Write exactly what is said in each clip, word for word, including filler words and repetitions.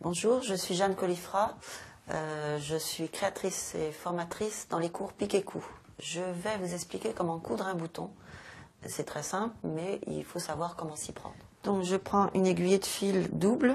Bonjour, je suis Jeanne Colifra, euh, je suis créatrice et formatrice dans les cours Pic et Coup. Je vais vous expliquer comment coudre un bouton. C'est très simple, mais il faut savoir comment s'y prendre. Donc je prends une aiguille de fil double.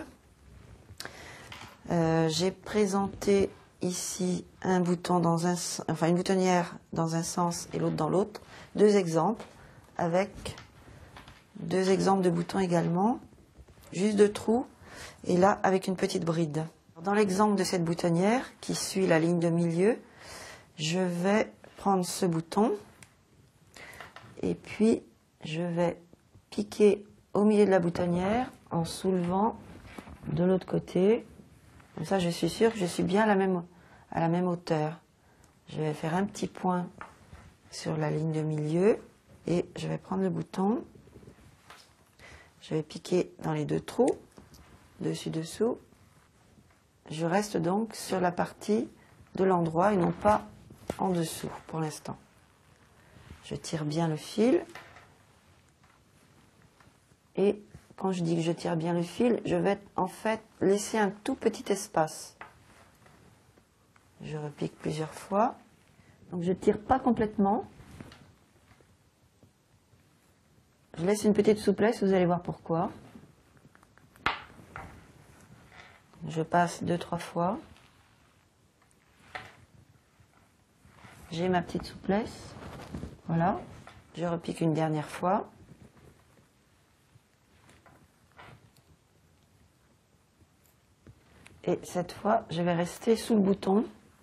Euh, J'ai présenté ici un bouton dans un, enfin une boutonnière dans un sens et l'autre dans l'autre. Deux exemples avec deux exemples de boutons également, juste deux trous. Et là, avec une petite bride. Dans l'exemple de cette boutonnière, qui suit la ligne de milieu, je vais prendre ce bouton et puis je vais piquer au milieu de la boutonnière en soulevant de l'autre côté. Comme ça, je suis sûre que je suis bien à la même, à la même hauteur. Je vais faire un petit point sur la ligne de milieu et je vais prendre le bouton. Je vais piquer dans les deux trous. Dessus-dessous, je reste donc sur la partie de l'endroit et non pas en dessous pour l'instant. Je tire bien le fil et quand je dis que je tire bien le fil, je vais en fait laisser un tout petit espace. Je repique plusieurs fois, donc je ne tire pas complètement. Je laisse une petite souplesse, vous allez voir pourquoi. Je passe deux, trois fois. J'ai ma petite souplesse. Voilà. Je repique une dernière fois. Et cette fois, je vais rester sous le bouton.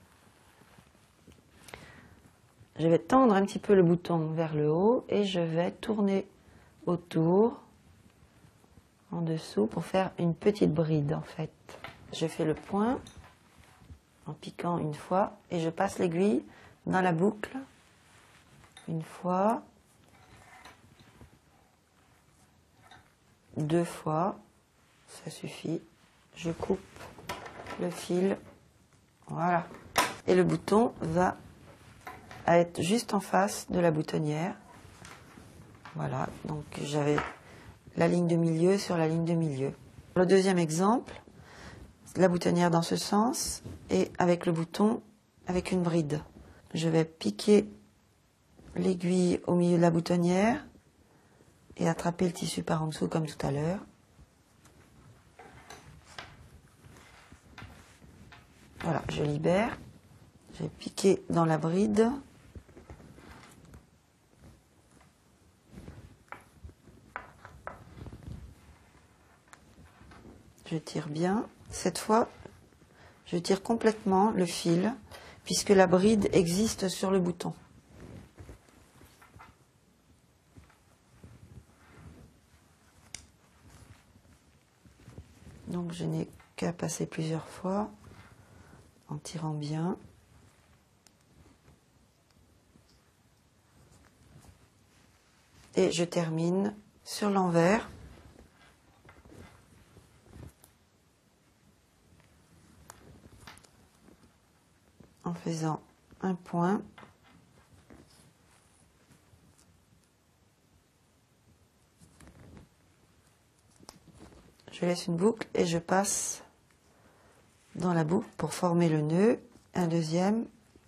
Je vais tendre un petit peu le bouton vers le haut et je vais tourner autour, en dessous, pour faire une petite bride en fait. Je fais le point en piquant une fois et je passe l'aiguille dans la boucle une fois, deux fois, ça suffit. Je coupe le fil, voilà. Et le bouton va être juste en face de la boutonnière. Voilà, donc j'avais la ligne de milieu sur la ligne de milieu. Le deuxième exemple, la boutonnière dans ce sens et avec le bouton avec une bride. Je vais piquer l'aiguille au milieu de la boutonnière et attraper le tissu par en dessous comme tout à l'heure. Voilà, je libère. Je vais piquer dans la bride. Je tire bien. Cette fois, je tire complètement le fil, puisque la bride existe sur le bouton. Donc je n'ai qu'à passer plusieurs fois, en tirant bien. Et je termine sur l'envers. En faisant un point. Je laisse une boucle et je passe dans la boucle pour former le nœud. Un deuxième.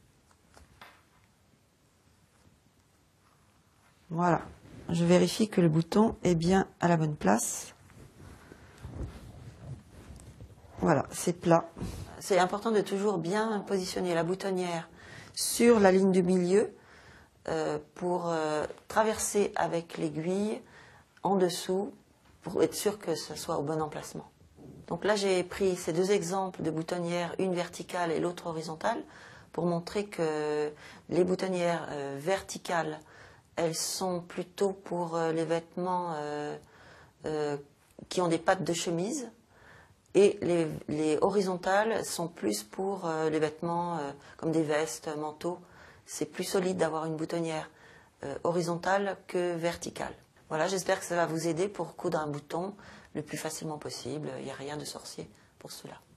Voilà. Je vérifie que le bouton est bien à la bonne place. Voilà, c'est plat. C'est important de toujours bien positionner la boutonnière sur la ligne du milieu euh, pour euh, traverser avec l'aiguille en dessous pour être sûr que ce soit au bon emplacement. Donc là, j'ai pris ces deux exemples de boutonnières, une verticale et l'autre horizontale, pour montrer que les boutonnières euh, verticales, elles sont plutôt pour euh, les vêtements euh, euh, qui ont des pattes de chemise. Et les, les horizontales sont plus pour euh, les vêtements euh, comme des vestes, manteaux. C'est plus solide d'avoir une boutonnière euh, horizontale que verticale. Voilà, j'espère que ça va vous aider pour coudre un bouton le plus facilement possible. Il n'y a rien de sorcier pour cela.